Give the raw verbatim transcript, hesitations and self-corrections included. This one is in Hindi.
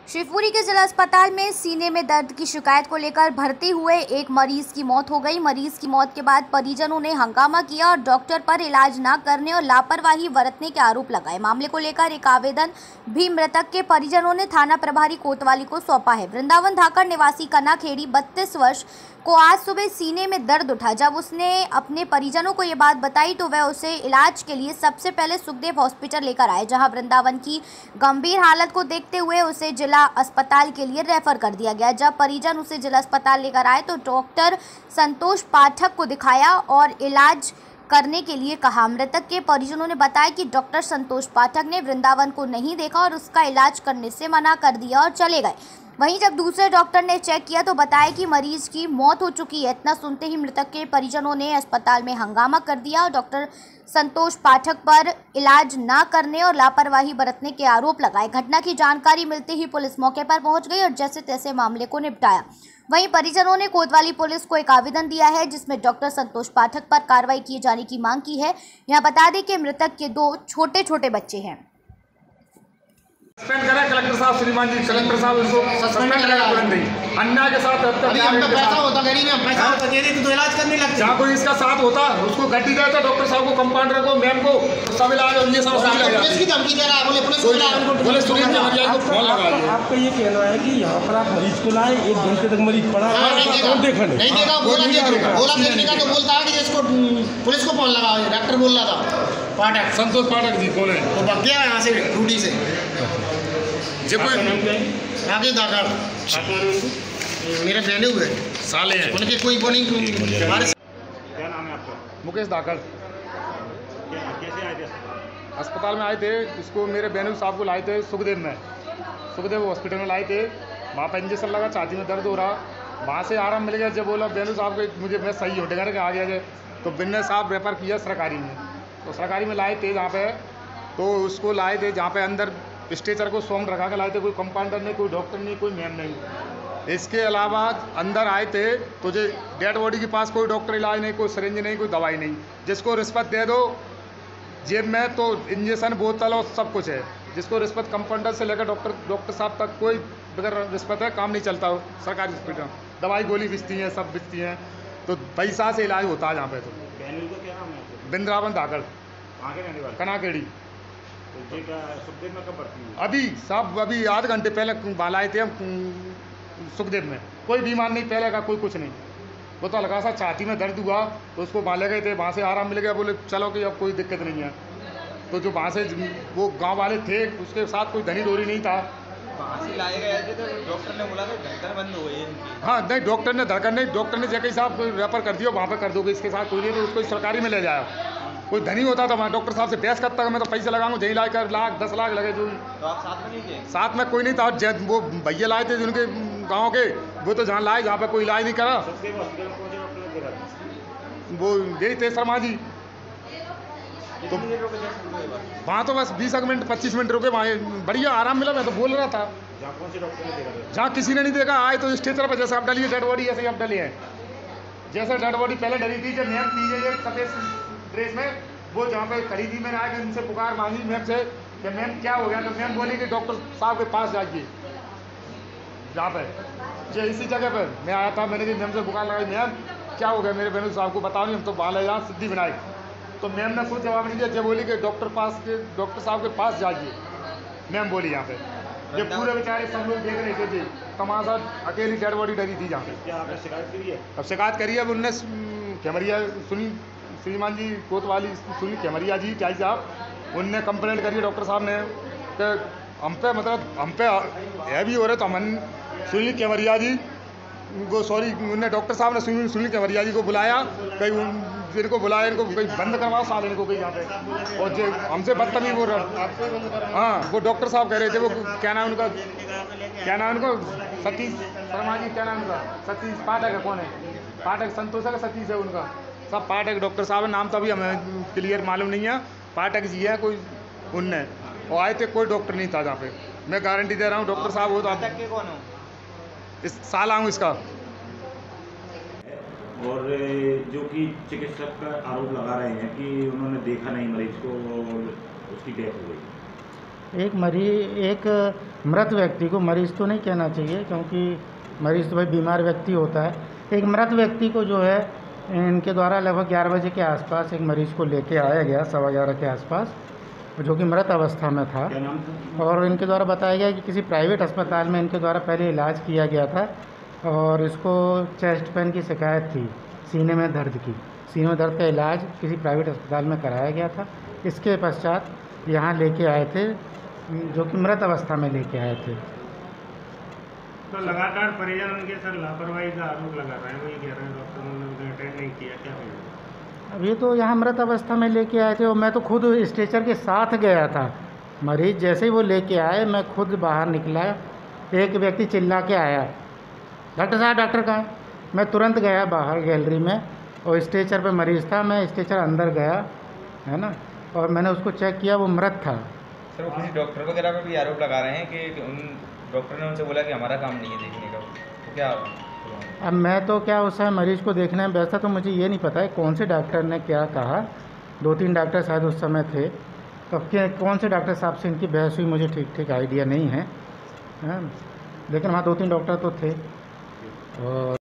शिवपुरी के जिला अस्पताल में सीने में दर्द की शिकायत को लेकर भर्ती हुए एक मरीज की मौत हो गई। मरीज की मौत के बाद परिजनों ने हंगामा किया और डॉक्टर पर इलाज न करने और लापरवाही बरतने के आरोप लगाए। मामले को लेकर एक आवेदन भी मृतक के परिजनों ने थाना प्रभारी कोतवाली को सौंपा है। वृंदावन धाकड़ निवासी कनाखेड़ी बत्तीस वर्ष को आज सुबह सीने में दर्द उठा। जब उसने अपने परिजनों को ये बात बताई तो वह उसे इलाज के लिए सबसे पहले सुखदेव हॉस्पिटल लेकर आए, जहां वृंदावन की गंभीर हालत को देखते हुए उसे जिला अस्पताल के लिए रेफर कर दिया गया। जब परिजन उसे जिला अस्पताल लेकर आए तो डॉक्टर संतोष पाठक को दिखाया और इलाज करने के लिए कहा। मृतक के परिजनों ने बताया कि डॉक्टर संतोष पाठक ने वृंदावन को नहीं देखा और उसका इलाज करने से मना कर दिया और चले गए। वहीं जब दूसरे डॉक्टर ने चेक किया तो बताया कि मरीज की मौत हो चुकी है। इतना सुनते ही मृतक के परिजनों ने अस्पताल में हंगामा कर दिया और डॉक्टर संतोष पाठक पर इलाज न करने और लापरवाही बरतने के आरोप लगाए। घटना की जानकारी मिलते ही पुलिस मौके पर पहुंच गई और जैसे तैसे मामले को निपटाया। वहीं परिजनों ने कोतवाली पुलिस को एक आवेदन दिया है जिसमें डॉक्टर संतोष पाठक पर कार्रवाई किए जाने की मांग की है। यहाँ बता दें कि मृतक के दो छोटे छोटे बच्चे हैं। सस्पेंड करा कलेक्टर साहब, श्रीमान जी कलेक्टर साहब उसको सस्पेंड करा तुरंत ही। अन्याय के साथ अभी हम तो पैसा होता गरीब में, हम पैसा होता दे देते तो इलाज करने लगते। जहाँ कोई इसका साथ होता उसको गड्डी देता, डॉक्टर साहब को, कंपाउंडर को, मैम को सब इलाज और ये सब सही लगा। पुलिस की धमकी दे रहा है, बोले पुलिस को बोले सुनील जमरिया को फोन लगा दिया। आपका ये कहना है कि यहाँ पर आप मरीज को लाए, एक घंटे तक मरीज पड़ा नहीं देखा नहीं देखा बोला बोला देखने का तो बोलता है कि जिसको पुलिस को फोन लगा, डॉक्टर बोल रहा था पाठक, संतोष पाठक जी कौन है? तो भाग गया यहाँ से ड्यूटी से। जो कोई आगे दाखड़ मेरे बहने हुए साले हैं उनके कोई वो नहीं। क्या नाम है आपका? मुकेश धाकड़। कैसे आए थे? अस्पताल में आए थे, इसको मेरे बहनू साहब को लाए थे सुखदेव में, सुखदेव हॉस्पिटल में लाए थे। वहाँ पर इंजेक्शन लगा, छाती में दर्द हो रहा, वहाँ से आराम मिल गया। जब बोला बहनू साहब को मुझे मैं सही हो डेगर के आ गया है, तो बिन्ने साहब रेफर किया सरकारी में, तो सरकारी में लाए थे जहाँ पे, तो उसको लाए थे जहाँ पे अंदर स्ट्रेचर को सॉन्ग रखा के लाए थे। कोई कंपाउंडर नहीं, कोई डॉक्टर नहीं, कोई मैम नहीं। इसके अलावा अंदर आए थे तो जो डेड बॉडी के पास कोई डॉक्टर इलाज नहीं, कोई सिरिंज नहीं, कोई दवाई नहीं। जिसको रिश्वत दे दो जेब में तो इंजेक्शन बोतल और सब कुछ है। जिसको रिश्वत कंपाउंडर से लेकर डॉक्टर डॉक्टर साहब तक कोई बगैर रिश्वत है काम नहीं चलता हो। सरकारी हॉस्पिटल दवाई गोली बिकती हैं, सब बिकती हैं, तो पैसा से इलाज होता है यहाँ पे। तो वृंदावन धाकड़ कनाखेड़ी। सुखदेव में कब भर्ती हुई? अभी सब अभी आधे घंटे पहले बालाए थे हम सुखदेव में। कोई बीमार नहीं, पहले का कोई कुछ नहीं। वो तो हल्का सा छाती में दर्द हुआ तो उसको बाले गए थे, वहाँ से आराम मिल गया। बोले चलो कि अब कोई दिक्कत नहीं है। तो जो वहाँ से वो गांव वाले थे उसके साथ कोई धनी डोरी नहीं था। वहाँ से लाए गए थे तो डॉक्टर ने बोला था धड़कन बंद हो गई। हाँ नहीं, डॉक्टर ने धड़कन नहीं, डॉक्टर ने जैसे साहब रेफर कर दिया वहाँ पर कर दोगे, इसके साथ कोई नहीं, तो उसको सरकारी में ले जाया। कोई धनी होता था वहाँ डॉक्टर साहब से बहस करता है, मैं तो पैसे लगाऊंगा, जहीं लाए कर लाख दस लाख लगे। जो तो आप साथ में नहीं थे? साथ में कोई नहीं था। वो भैया लाए थे जिनके गाँव के, वो तो जहाँ लाए जहाँ पे कोई इलाज नहीं करा। वो यही थे शर्मा जी। तो वहाँ तो बस बीस मिनट पच्चीस मिनट रुके, वहाँ बढ़िया आराम मिला। मैं तो बोल रहा था जहाँ किसी ने नहीं देखा। आए तो स्ट्रेचर पर जैसे आप डलिए डेड बॉडी, ऐसे ही आप डली है। जैसे डेड बॉडी पहले डली थी, जब मैम थी सफेद ड्रेस में, वो जहाँ पे खड़ी थी, मैंने आया कि उनसे पुकार मांगी मैम से कि मैम क्या हो गया। तो मैम बोली कि डॉक्टर साहब के पास जाइए। जहाँ पे जो इसी जगह पर मैं आया था, मैंने मैम से पुकार लगाई, मैम क्या हो गया मेरे बहनू साहब को, बताओ नहीं, हम तो बाल है यहाँ सिद्धि विनायक। तो मैम ने कुछ जवाब नहीं दिया। जब बोली कि डॉक्टर पास के डॉक्टर साहब के पास जाइए, मैम बोली यहाँ पे। ये पूरे बेचारे सब लोग देख रहे थे जी तमाशा, अकेली डेड बॉडी डरी थी जहाँ पे। शिकायत करी है? अब शिकायत करी है। उनने कैमरिया सुनी, श्रीमान जी कोतवाली सुनी कैमरिया जी क्या साहब, उनने कंप्लेंट करी डॉक्टर साहब ने कि हम पे मतलब हम पे है भी हो रहे। तो हमन सुनील कैमरिया जी को सॉरी उनने डॉक्टर साहब ने सुनील सुनील कैमरिया जी को बुलाया, कहीं इनको बुलाया, इनको कहीं बंद करवाओ साल इनको कहीं यहाँ पे। और जो हमसे बदतमीज बोल रहा, हाँ वो डॉक्टर साहब कह रहे थे। वो क्या नाम उनका, क्या नाम उनको, सतीश शर्मा जी, क्या नाम उनका, सतीश पाठक है। कौन है पाठक? संतोष है, सतीश है उनका, सब पाठक डॉक्टर साहब नाम तो अभी हमें क्लियर मालूम नहीं है। पाठक जी है कोई उनने, और आए थे कोई डॉक्टर नहीं था जहाँ पे। मैं गारंटी दे रहा हूँ डॉक्टर साहब हो तो आप कौन हो? इस साल आऊँ इसका। और जो कि चिकित्सक का आरोप लगा रहे हैं कि उन्होंने देखा नहीं मरीज को और उसकी डेथ हो गई। एक मरीज एक मृत व्यक्ति को मरीज़ तो नहीं कहना चाहिए, क्योंकि मरीज़ तो भाई बीमार व्यक्ति होता है। एक मृत व्यक्ति को जो है इनके द्वारा लगभग ग्यारह बजे के आसपास एक मरीज़ को लेके आया गया, सवा ग्यारह के आसपास, जो कि मृत अवस्था में था। क्या नाम था? और इनके द्वारा बताया गया कि किसी प्राइवेट अस्पताल में इनके द्वारा पहले इलाज किया गया था और इसको चेस्ट पेन की शिकायत थी, सीने में दर्द की। सीने में दर्द का इलाज किसी प्राइवेट अस्पताल में कराया गया था। इसके पश्चात यहाँ लेके आए थे, जो कि मृत अवस्था में लेके आए थे। तो लगातार परिजन उनके सर लापरवाही का आरोप लगा रहे हैं, वही कह रहे हैं डॉक्टर ने उन्हें अटेंड नहीं किया, क्या होगा? अब ये तो यहाँ मृत अवस्था में लेके आए थे और मैं तो खुद स्ट्रेचर के साथ गया था। मरीज़ जैसे ही वो लेके आए मैं खुद बाहर निकला, एक व्यक्ति चिल्ला के आया, डॉक्टर साहब डॉक्टर कहाँ है? मैं तुरंत गया बाहर गैलरी में और स्ट्रेचर पे मरीज़ था, मैं स्ट्रेचर अंदर गया, है ना, और मैंने उसको चेक किया, वो मृत था। सर वो किसी डॉक्टर वगैरह पर भी आरोप लगा रहे हैं कि उन डॉक्टर ने उनसे बोला कि हमारा काम नहीं है देखने का, तो क्या? अब मैं तो क्या उस समय मरीज़ को देखने में व्यस्त था, तो मुझे ये नहीं पता है कौन से डॉक्टर ने क्या कहा। दो तीन डॉक्टर शायद उस समय थे, तो क्या कौन से डॉक्टर साहब से इनकी बहस हुई मुझे ठीक ठीक आइडिया नहीं है, हाँ, लेकिन वहाँ दो तीन डॉक्टर तो थे। और